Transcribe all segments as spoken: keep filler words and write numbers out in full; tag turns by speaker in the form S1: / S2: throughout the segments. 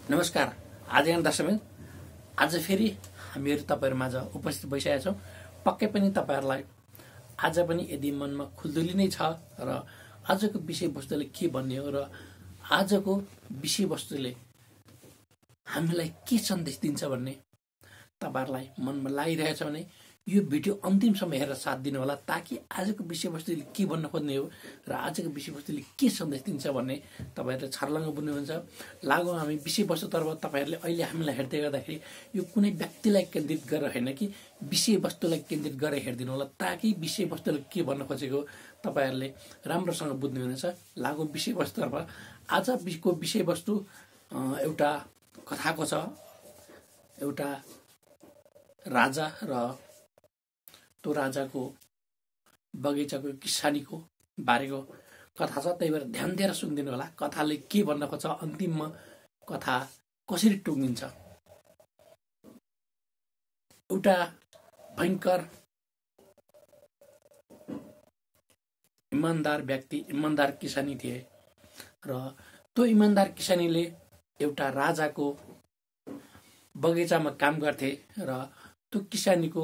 S1: नमस्कार। आदरणीय दर्शकबिन, आज फेरि हामीहरू तपाईहरुमाझ उपस्थित भइसकेका छौं। पक्कै पनि तपाईहरुलाई आज पनि यदि मनमा खुल्दुली नै छ र आजको विषयवस्तुले के भन्ने हो र आजको विषयवस्तुले हामीलाई के सन्देश दिन्छ भन्ने तपाईहरुलाई मनमा लागिरहेछ भने यो भिडियो अन्तिमसम्म हेरेर साथ दिनु होला, ताकि आजको विषयवस्तुले के भन्न खोज्ने हो र आजको विषयवस्तुले के सन्देश दिन्छ भन्ने तपाईहरुले छर्लङ्ग बुझ्नुहुन्छ। लागौं हामी विषयवस्तुतर्फ। तपाईहरुले अहिले हामीलाई हेर्दै गर्दाखेरि यो कुनै व्यक्तिलाई केन्द्रित गरेर हैन कि विषयवस्तुलाई केन्द्रित गरेर हेर्दिनु होला, ताकि विषयवस्तुले के भन्न खोजेको तपाईहरुले राम्रोसँग बुझ्नुहुनेछ। लागौं विषयवस्तुतर्फ। आजको विषयवस्तु एउटा कथाको छ। एउटा राजा र त्यो राजाको बगैँचाको किसानीको बारेको कथा छ। त्यही भएर ध्यान दिएर सुनिदिनु होला। कथाले के भन्न खोज्छ, अन्तिममा कथा कसरी टुङ्गिन्छ। एउटा भयंकर इमानदार व्यक्ति, इमानदार किसानी थिए र त्यो इमानदार किसानीले एउटा राजाको बगैँचामा काम गर्थे र त्यो किसानीको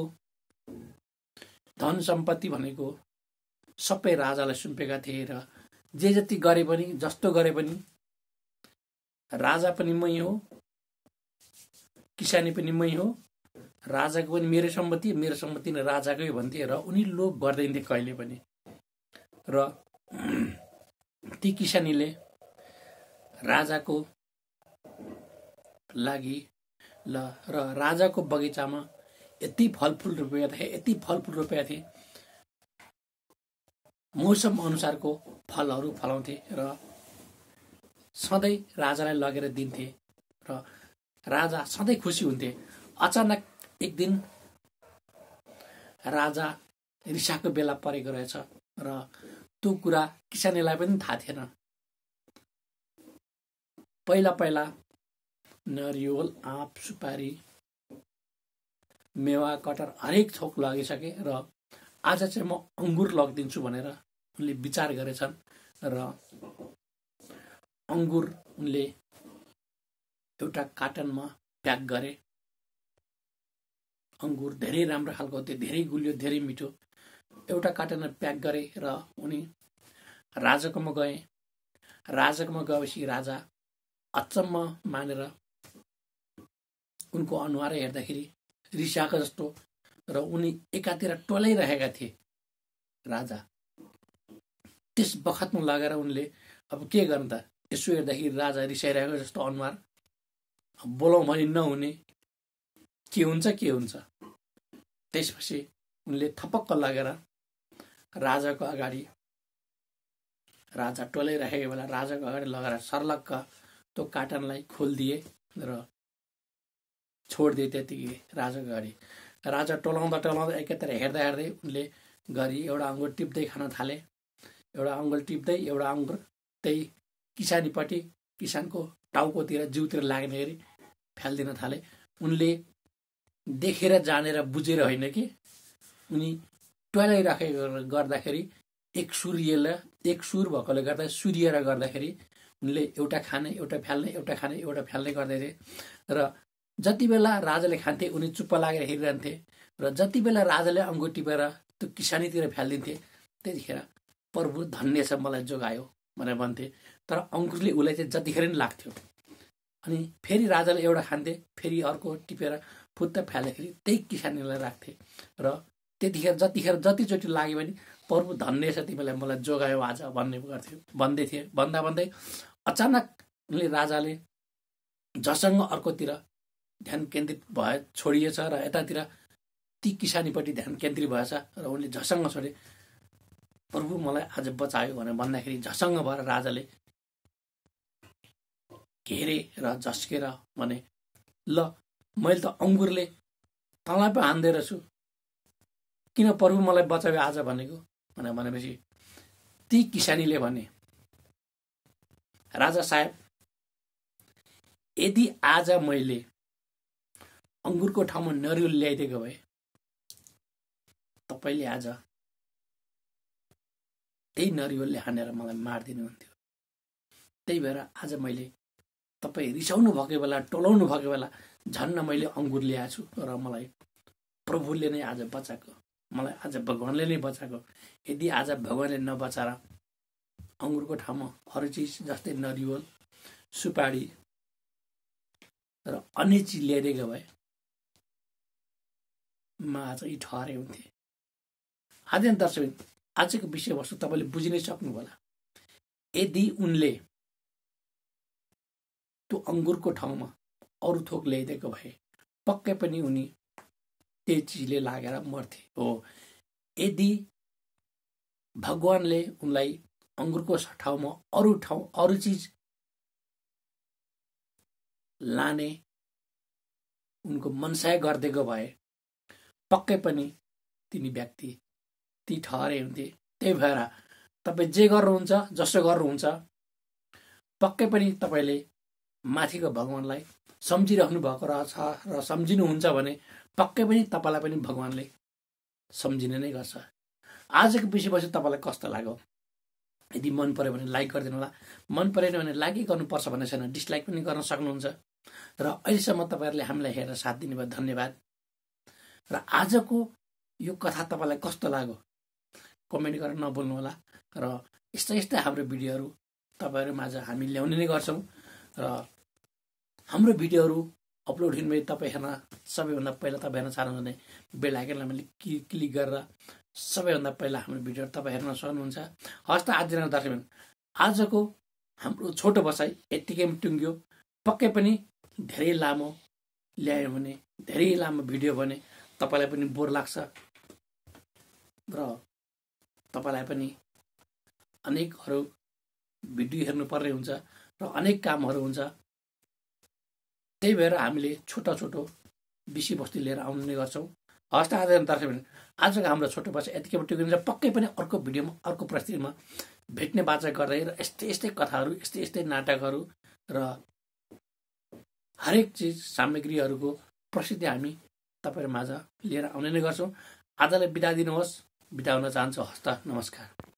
S1: धन सम्पत्ति भनेको सबै राजालाई सुम्पेका थिए र जे जति गरे पनि, जस्तो गरे पनि राजा पनि मै हो, किसानी पनि मै हो, राजाको पनि मेरो सम्पत्ति, मेरो सम्पत्ति नै राजाकै भन्थे र उनी लोभ गर्दैनथे कहिले पनि। र ती किसानीले राजाको लागि ल र राजाको बगैँचामा यति फलफुल रोपेका थिए, यति फलफुल रोपेका थिए, मौसम अनुसारको फलहरू फलाउँथे र सधैँ राजालाई लगेर दिन्थे र राजा सधैँ खुसी हुन्थे। अचानक एक दिन राजा रिसाको बेला परेको रहेछ र त्यो कुरा किसानीलाई पनि थाहा थिएन। पहिला पहिला नरिवल, आँप, सुपारी, मेवा, कटहर हरेक थोक लगिसके र आज चाहिँ म अंगुर लगिदिन्छु भनेर उनले विचार गरेछन् र अंगुर उनले एउटा कार्टनमा प्याक गरे। अंगुर धेरै राम्रो खालको थियो, धेरै गुलियो, धेरै मिठो। एउटा कार्टनमा प्याक गरे र उनी राजाकोमा गए। राजाकोमा गएपछि राजा अचम्म मानेर उनको अनुहार हेर्दाखेरि रिसाएको जस्तो र उनी एकातिर टोलाइरहेका थिए। राजा त्यस बखतमा लगेर उनले अब के गर्नु त, यसो हेर्दाखेरि राजा रिसाइरहेको जस्तो अनुहार, बोलाउँ भने नहुने, के हुन्छ के हुन्छ। त्यसपछि उनले थपक्क लगेर राजाको अगाडि, राजा टोलाइरहेको बेला राजाको अगाडि लगेर सर्लक्क त्यो कार्टनलाई खोलिदिए र छोडिदिए त्यतिकै राजाको अगाडि। राजा टोलाउँदा टोलाउँदा एकातिर हेर्दा हेर्दै उनले गरी एउटा अङ्गुर टिप्दै खान थाले। एउटा अङ्गुर टिप्दै एउटा अङ्गुर त्यही किसानीपट्टि, किसानको टाउकोतिर, जिउतिर लाग्ने गरी फ्यालिदिन थाले। उनले देखेर जानेर बुझेर होइन कि उनी टोलाइराखेको गर्दाखेरि एक सूर्यले एक सुर भएकोले गर्दा सूर्यले गर्दाखेरि उनले एउटा खाने, एउटा फ्याल्ने, एउटा खाने, एउटा फ्याल्ने गर्दै थिए। र जति बेला राजाले खान्थे उनी चुप्प लागेर हेरिरहन्थे र जति बेला राजाले अङ्गुर टिपेर त्यो किसानीतिर फ्यालिदिन्थे त्यतिखेर प्रभु धन्य छ मलाई जोगायो भनेर भन्थे। तर अङ्गुरले उसलाई चाहिँ जतिखेर नि लाग्थ्यो। अनि फेरि राजाले एउटा खान्थे, फेरि अर्को टिपेर फुत्त फ्यालेखेरि त्यही किसानीलाई राख्थे र त्यतिखेर जतिखेर जतिचोटि लाग्यो भने प्रभु धन्य छ तिमीलाई मलाई जोगायो आज भन्ने गर्थ्यो, भन्दै थिए। भन्दा भन्दै अचानक उनले राजाले जसँग अर्कोतिर ध्यान केन्द्रित भए छोडिएछ र यतातिर ती किसानीपट्टि ध्यान केन्द्रित भएछ र उनले झसङ्ग छोडे। प्रभु मलाई आज बचायो भनेर भन्दाखेरि झसङ्ग भएर राजाले घेरे र झस्केर भने, ल मैले त अङ्गुरले तँलाई पो हान्दै रहेछु, किन प्रभु मलाई बचायो आज भनेको भनेर भनेपछि ती किसानीले भने, राजा साहेब, यदि आज मैले अंगुरको ठाउँमा नरिवल ल्याइदिएको भए तपाईले आज त्यही नरिवलले हानेर मलाई मारिदिनुहुन्थ्यो। त्यही भएर आज मैले तपाईँ रिसाउनु भएको बेला, टोलाउनु भएको बेला झन्न मैले अङ्गुर ल्याएको छु र मलाई प्रभुले नै आज बचाएको, मलाई आज भगवान्ले नै बचाएको। यदि आज भगवान्ले नबचाएर अङ्गुरको ठाउँमा अरू चिज जस्तै नरिवल, सुपारी र अन्य चिज ल्याइदिएको भए म आज यी ठहरे हुन्थे। आदरणीय दर्शक, आजको विषयवस्तु तपाईँले बुझि नै सक्नु होला। यदि उनले त्यो अङ्गुरको ठाउँमा अरू थोक ल्याइदिएको भए पक्कै पनि उनी त्यही चिजले लागेर मर्थे। हो, यदि भगवानले उनलाई अङ्गुरको ठाउँमा अरू ठाउँ अरू चिज लाने उनको मनसाय गरिदिएको भए पक्कै पनि तिनी व्यक्ति ती ठहरे हुन्थे। त्यही भएर तपाईँ जे गर्नुहुन्छ, जसो गर्नुहुन्छ, पक्कै पनि तपाईँले माथिको भगवानलाई सम्झिरहनु भएको रहेछ र सम्झिनुहुन्छ भने पक्कै पनि तपाईँलाई पनि भगवानले सम्झिने नै गर्छ। आजको विषयवस्तु तपाईँलाई कस्तो लाग्यो? यदि मन पर्यो भने लाइक गरिदिनु होला। मन परेन भने लाइकै गर्नुपर्छ भन्ने छैन, डिसलाइक पनि गर्न सक्नुहुन्छ। र अहिलेसम्म तपाईँहरूले हामीलाई हेरेर साथ दिनुभयो, धन्यवाद। र आजको यो कथा तपाईँलाई कस्तो लाग्यो कमेन्ट गरेर नभुल्नु होला। र यस्ता यस्ता हाम्रो भिडियोहरू तपाईँहरू माझ हामी ल्याउने नै गर्छौँ। र हाम्रो भिडियोहरू अपलोड हुने तपाईँ हेर्न सबैभन्दा पहिला तपाईँ हेर्न चाहनुहुन्छ भने बेल आइकनलाई मैले क्लिक गरेर सबैभन्दा पहिला हाम्रो भिडियोहरू तपाईँ हेर्न सक्नुहुन्छ। हस् त आजको दर्शक, आजको हाम्रो छोटो बसाइ यत्तिकै टुङ्ग्यो। पक्कै पनि धेरै लामो ल्यायो भने, धेरै लामो भिडियो भने तपाईँलाई पनि बोर लाग्छ र तपाईँलाई पनि अनेकहरू भिडियो हेर्नुपर्ने हुन्छ र अनेक कामहरू हुन्छ। त्यही भएर हामीले छोटो छोटो विषयवस्तु लिएर आउने नै गर्छौँ। हस् त आजको दर्शक, आजको हाम्रो छोटो बस यतिकै टुकिन्छ। पक्कै पनि अर्को भिडियोमा अर्को परिस्थितिमा भेट्ने बाचा गर्दै र यस्तै यस्तै कथाहरू, यस्तै यस्तै नाटकहरू र हरेक चिज सामग्रीहरूको प्रसिद्धि हामी तपाईँहरू माझ लिएर आउने नै गर्छौँ। आजलाई बिदा दिनुहोस्, बिदा हुन चाहन्छु। हस्त नमस्कार।